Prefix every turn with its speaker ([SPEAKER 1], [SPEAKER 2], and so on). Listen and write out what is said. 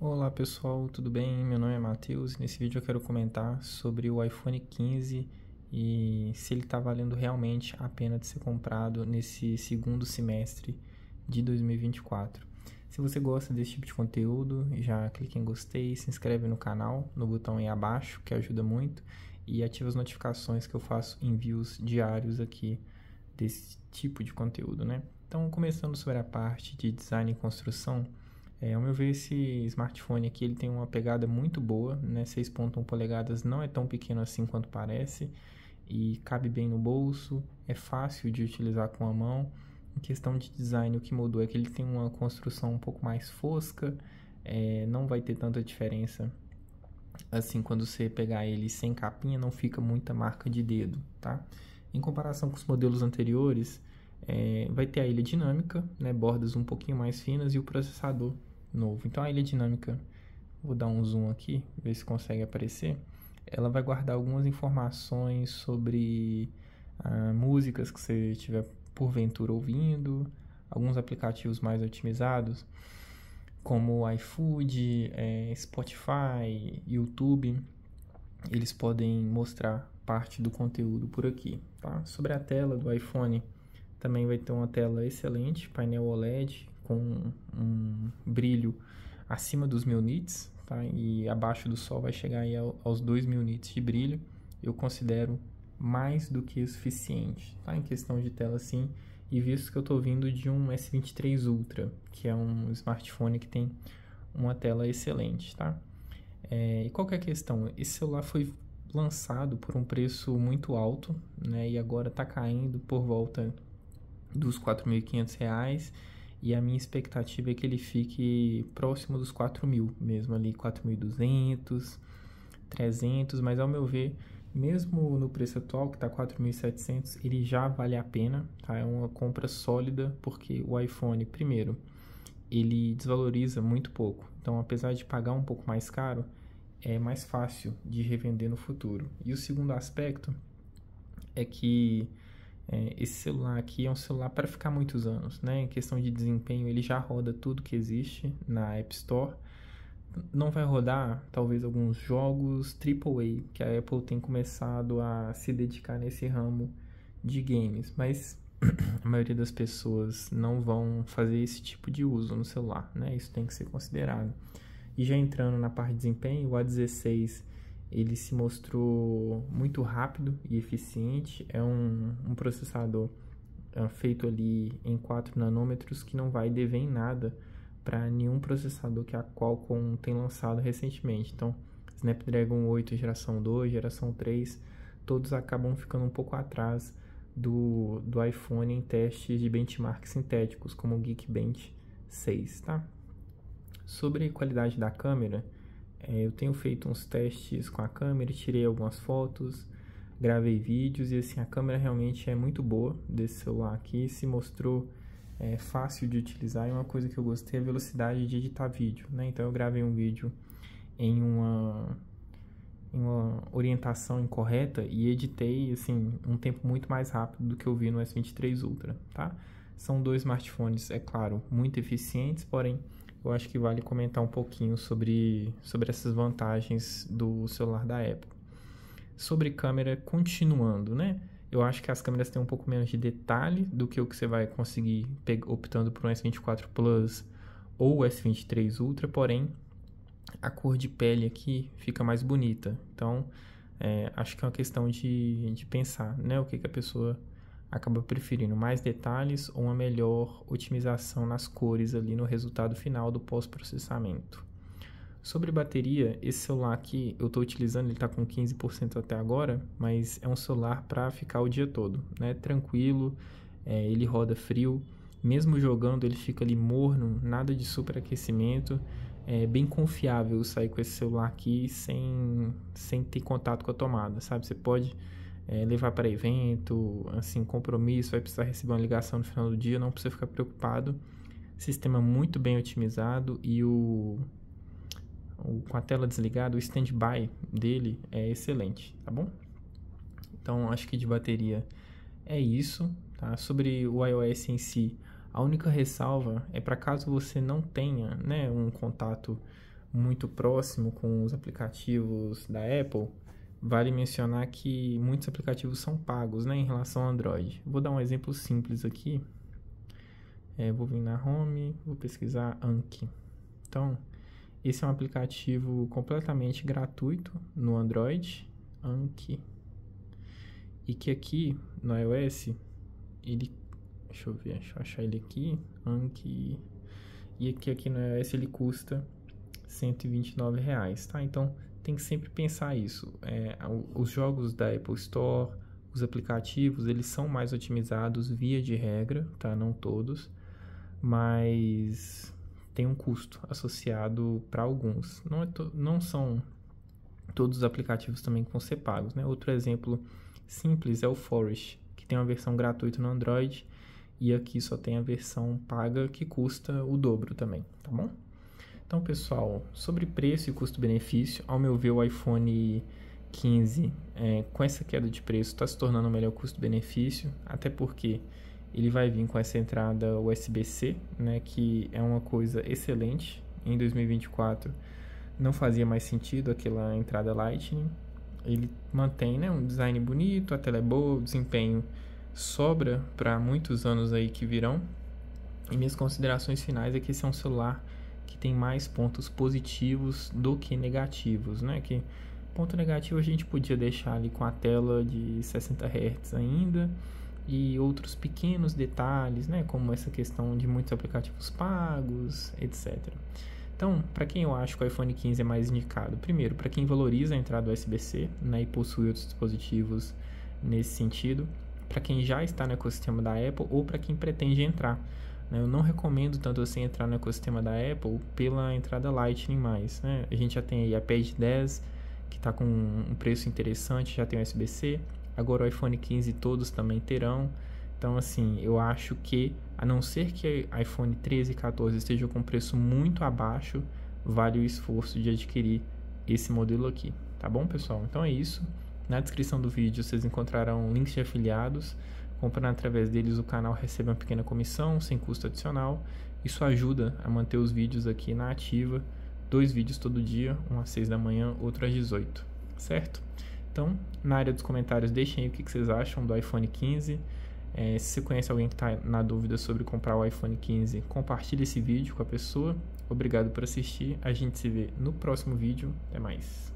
[SPEAKER 1] Olá pessoal, tudo bem? Meu nome é Matheus e nesse vídeo eu quero comentar sobre o iPhone 15 e se ele está valendo realmente a pena de ser comprado nesse segundo semestre de 2024. Se você gosta desse tipo de conteúdo, já clique em gostei, se inscreve no canal, no botão aí abaixo, que ajuda muito, e ativa as notificações que eu faço envios diários aqui desse tipo de conteúdo, né? Então, começando sobre a parte de design e construção, ao meu ver, esse smartphone aqui ele tem uma pegada muito boa, né? 6,1 polegadas não é tão pequeno assim quanto parece e cabe bem no bolso, é fácil de utilizar com a mão. Em questão de design, o que mudou é que ele tem uma construção um pouco mais fosca, não vai ter tanta diferença assim quando você pegar ele sem capinha, não fica muita marca de dedo, tá? Em comparação com os modelos anteriores, vai ter a ilha dinâmica, né? Bordas um pouquinho mais finas e o processador novo. Então a ilha dinâmica, vou dar um zoom aqui, ver se consegue aparecer. Ela vai guardar algumas informações sobre músicas que você estiver porventura ouvindo, alguns aplicativos mais otimizados, como o iFood, Spotify, YouTube. Eles podem mostrar parte do conteúdo por aqui, tá? Sobre a tela do iPhone, também vai ter uma tela excelente, painel OLED com um brilho acima dos 1000 nits, tá? E abaixo do sol vai chegar aí aos 2000 nits de brilho. Eu considero mais do que suficiente, tá? Em questão de tela, sim. E visto que eu estou vindo de um S23 Ultra, que é um smartphone que tem uma tela excelente, tá? E qual que é a questão? Esse celular foi lançado por um preço muito alto, né? E agora está caindo por volta dos R$ 4.500, e a minha expectativa é que ele fique próximo dos 4.000 mesmo ali, 4.200, 300, mas ao meu ver, mesmo no preço atual, que está 4.700, ele já vale a pena, tá? É uma compra sólida, porque o iPhone, primeiro, ele desvaloriza muito pouco. Então, apesar de pagar um pouco mais caro, é mais fácil de revender no futuro. E o segundo aspecto é que esse celular aqui é um celular para ficar muitos anos, né? Em questão de desempenho, ele já roda tudo que existe na App Store. Não vai rodar, talvez, alguns jogos AAA, que a Apple tem começado a se dedicar nesse ramo de games, mas a maioria das pessoas não vão fazer esse tipo de uso no celular, né? Isso tem que ser considerado. E já entrando na parte de desempenho, o A16 ele se mostrou muito rápido e eficiente. É um processador feito ali em 4 nanômetros que não vai dever em nada para nenhum processador que a Qualcomm tem lançado recentemente. Então, Snapdragon 8 geração 2, geração 3, todos acabam ficando um pouco atrás do iPhone em testes de benchmark sintéticos, como o Geekbench 6, tá? Sobre a qualidade da câmera, eu tenho feito uns testes com a câmera, tirei algumas fotos, gravei vídeos e assim, a câmera realmente é muito boa desse celular aqui, se mostrou fácil de utilizar, e uma coisa que eu gostei é a velocidade de editar vídeo, né? Então eu gravei um vídeo em uma orientação incorreta e editei assim um tempo muito mais rápido do que eu vi no S23 Ultra, tá? São dois smartphones, é claro, muito eficientes, porém eu acho que vale comentar um pouquinho sobre essas vantagens do celular da Apple. Sobre câmera, continuando, né? Eu acho que as câmeras têm um pouco menos de detalhe do que o que você vai conseguir optando por um S24 Plus ou S23 Ultra, porém a cor de pele aqui fica mais bonita. Então, acho que é uma questão de pensar, né? O que a pessoa acaba preferindo, mais detalhes ou uma melhor otimização nas cores ali no resultado final do pós-processamento. Sobre bateria, esse celular aqui eu estou utilizando, ele está com 15% até agora, mas é um celular para ficar o dia todo, né? Tranquilo, ele roda frio, mesmo jogando ele fica ali morno, nada de superaquecimento, é bem confiável sair com esse celular aqui sem ter contato com a tomada, sabe? Você pode levar para evento, assim, compromisso, vai precisar receber uma ligação no final do dia, não precisa ficar preocupado. Sistema muito bem otimizado e com a tela desligada, o standby dele é excelente, tá bom? Então, acho que de bateria é isso, tá? Sobre o iOS em si, a única ressalva é para caso você não tenha, né, um contato muito próximo com os aplicativos da Apple, vale mencionar que muitos aplicativos são pagos, né, em relação ao Android. Vou dar um exemplo simples aqui. Vou vir na Home, vou pesquisar Anki. Então, esse é um aplicativo completamente gratuito no Android, Anki. E que aqui no iOS, deixa eu achar ele aqui, Anki. E que aqui no iOS ele custa R$129, tá? Então, tem que sempre pensar isso. Os jogos da Apple Store, os aplicativos, eles são mais otimizados via de regra, tá? Não todos, mas tem um custo associado para alguns. Não são todos os aplicativos também que vão ser pagos, né? Outro exemplo simples é o Forest, que tem uma versão gratuita no Android e aqui só tem a versão paga que custa o dobro também, tá bom? Então, pessoal, sobre preço e custo-benefício, ao meu ver, o iPhone 15, com essa queda de preço, está se tornando o melhor custo-benefício, até porque ele vai vir com essa entrada USB-C, né, que é uma coisa excelente. Em 2024 não fazia mais sentido aquela entrada Lightning. Ele mantém, né, um design bonito, a tela é boa, o desempenho sobra para muitos anos aí que virão. E minhas considerações finais é que esse é um celular que tem mais pontos positivos do que negativos, né? Que ponto negativo a gente podia deixar ali com a tela de 60 Hz ainda e outros pequenos detalhes, né? Como essa questão de muitos aplicativos pagos, etc. Então, para quem eu acho que o iPhone 15 é mais indicado? Primeiro, para quem valoriza a entrada USB-C, né, e possui outros dispositivos nesse sentido. Para quem já está no ecossistema da Apple ou para quem pretende entrar. Eu não recomendo tanto assim entrar no ecossistema da Apple pela entrada Lightning mais, né? A gente já tem aí a iPad 10, que está com um preço interessante, já tem o USB-C. Agora o iPhone 15 todos também terão. Então, assim, eu acho que, a não ser que iPhone 13 e 14 estejam com preço muito abaixo, vale o esforço de adquirir esse modelo aqui. Tá bom, pessoal? Então é isso. Na descrição do vídeo vocês encontrarão links de afiliados. Comprando através deles, o canal recebe uma pequena comissão, sem custo adicional. Isso ajuda a manter os vídeos aqui na ativa. 2 vídeos todo dia, um às 6 da manhã, outro às 18, certo? Então, na área dos comentários, deixem aí o que vocês acham do iPhone 15. Se você conhece alguém que está na dúvida sobre comprar o iPhone 15, compartilhe esse vídeo com a pessoa. Obrigado por assistir. A gente se vê no próximo vídeo. Até mais.